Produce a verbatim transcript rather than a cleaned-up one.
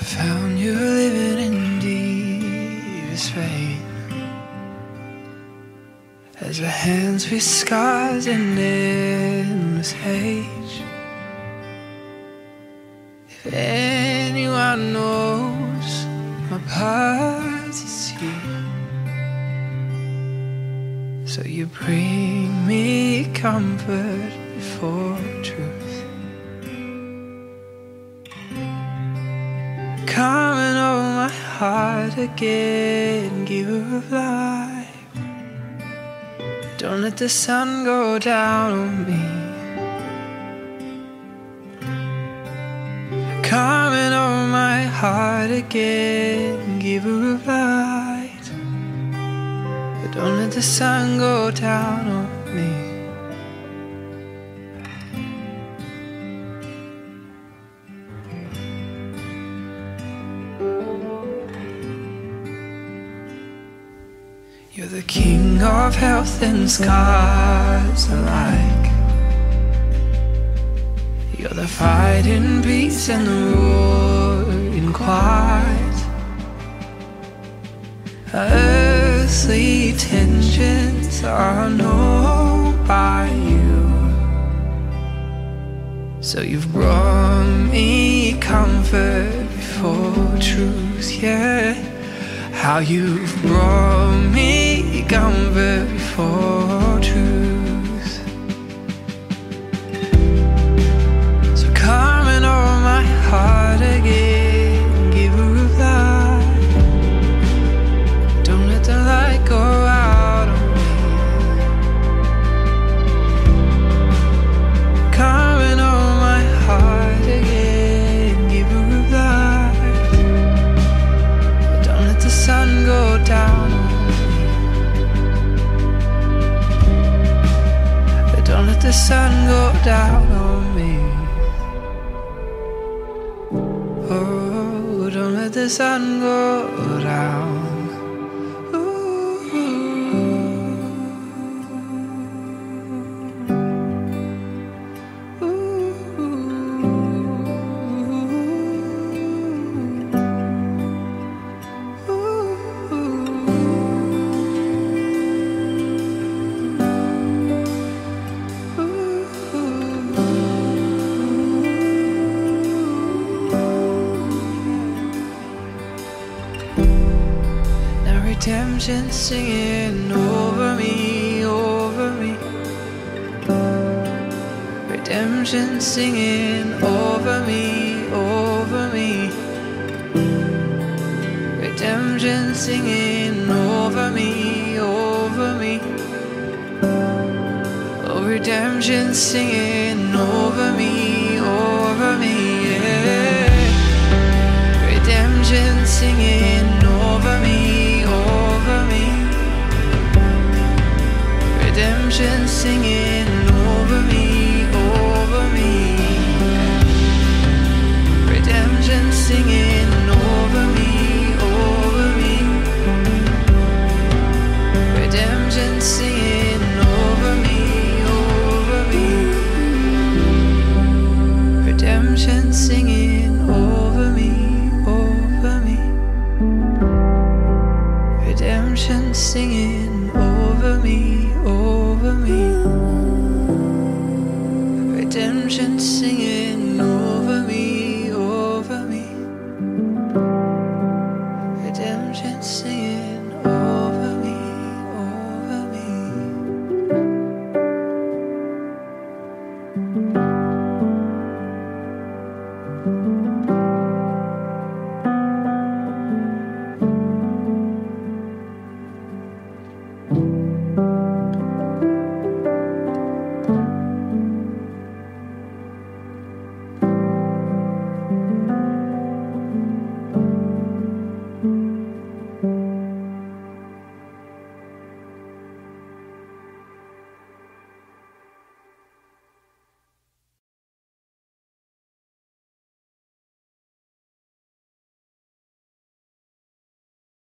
found you living in deepest rain, as your hands with scars and endless age. If anyone knows my past, it's you. So you bring me comfort before truth. Come and hold my heart again, giver of life. Don't let the sun go down on me. Come and hold my heart again, giver of light. But don't let the sun go down on me. You're the king of health and scars alike. You're the fighting peace and the roaring quiet. Earthly tensions are known by you. So you've brought me comfort before truth, yeah. How you've brought me comfort before truth. So come and hold my heart again, giver of light. Don't let the light go out on me. Come and hold my heart again, giver of light. Don't let the sun go down on me. But don't let the sun go down on me. Oh, don't let the sun go down. Redemption singing over me, over me. Redemption singing over me, over me. Redemption singing over me, over me. Oh, redemption singing over me, over me, yeah. Redemption singing over me, over me. Redemption singing over me, over me. Redemption singing over me, over me. Redemption singing over me, over me. Redemption singing over me, over me. Redemption singing